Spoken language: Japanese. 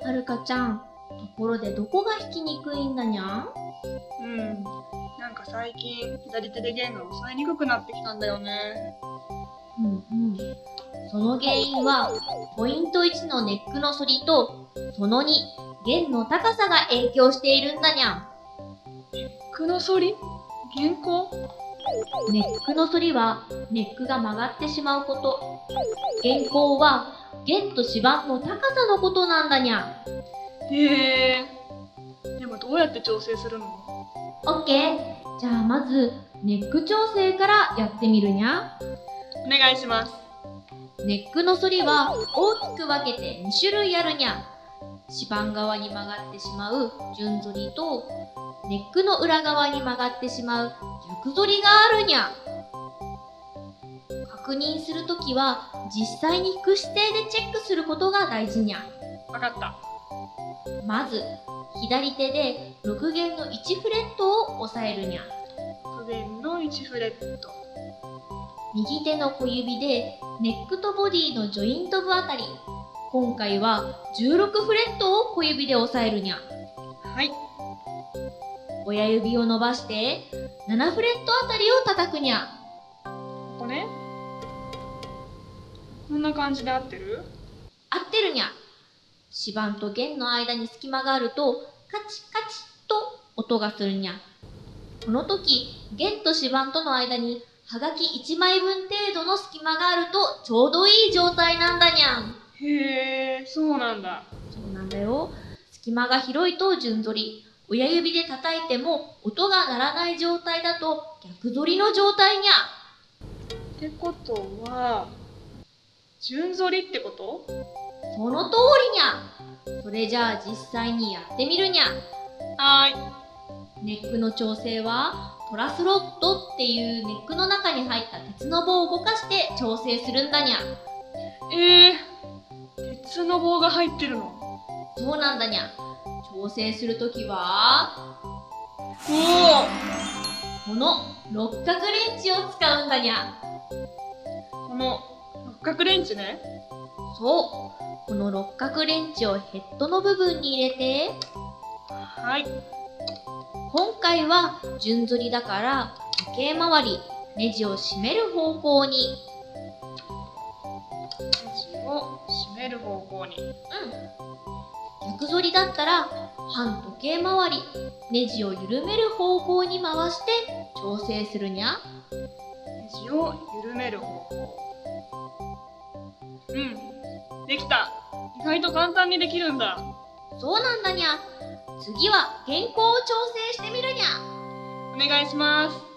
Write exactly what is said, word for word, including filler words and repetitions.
はるかちゃん、ところでどこが弾きにくいんだにゃん？ うん、なんか最近左手で弦が押さえにくくなってきたんだよね。 うんうん。その原因は、ポイントいちのネックの反りと、そのに、弦の高さが影響しているんだにゃん。 ネックの反り？弦高？ ネックの反りは、ネックが曲がってしまうこと。弦高は、弦と指板の高さのことなんだにゃん。 へえ。でもどうやって調整するの？ オッケー。じゃあまず、ネック調整からやってみるにゃ。 お願いします。 ネックの反りは大きく分けてに種類あるにゃ。指板側に曲がってしまう順反りと、ネックの裏側に曲がってしまう逆反りがあるにゃ。確認するときは実際に弾く姿勢でチェックすることが大事にゃ。 わかった。 まず、左手でろく弦のいちフレットを押さえるにゃ。 ろく弦のいちフレット。 右手の小指でネックとボディのジョイント部あたり、今回はじゅうろくフレットを小指で押さえるにゃ。 はい。 親指を伸ばしてななフレットあたりを叩くにゃ。 ここね。こんな感じで合ってる？ 合ってるにゃ。指板と弦の間に隙間があるとカチカチと音がするにゃ。この時、弦と指板との間にはがきいちまいぶん程度の隙間があるとちょうどいい状態なんだにゃん。 へえ、そうなんだ。 そうなんだよ。隙間が広いと順反り。親指で叩いても音が鳴らない状態だと逆反りの状態にゃ。 ってことは、順反りってこと？ その通りにゃ。それじゃあ実際にやってみるにゃ。 はーい。 ネックの調整はトラスロッドっていうネックの中に入った鉄の棒を動かして調整するんだにゃ。 えー、鉄の棒が入ってるの？ そうなんだにゃ。調整するときは、 おこの六角レンチを使うんだにゃ。 お、この六角レンチね。 そう。この六角レンチをヘッドの部分に入れて、 はい。 今回は順反りだから時計回り、ネジを締める方向に。 ネジを締める方向に。 うん。逆反りだったら反時計回り、ネジを緩める方向に回して調整するにゃ。 ネジを緩める方向。うん、できた。意外と簡単にできるんだ。 そうなんだにゃ。次は弦高を調整してみるにゃ。 お願いします。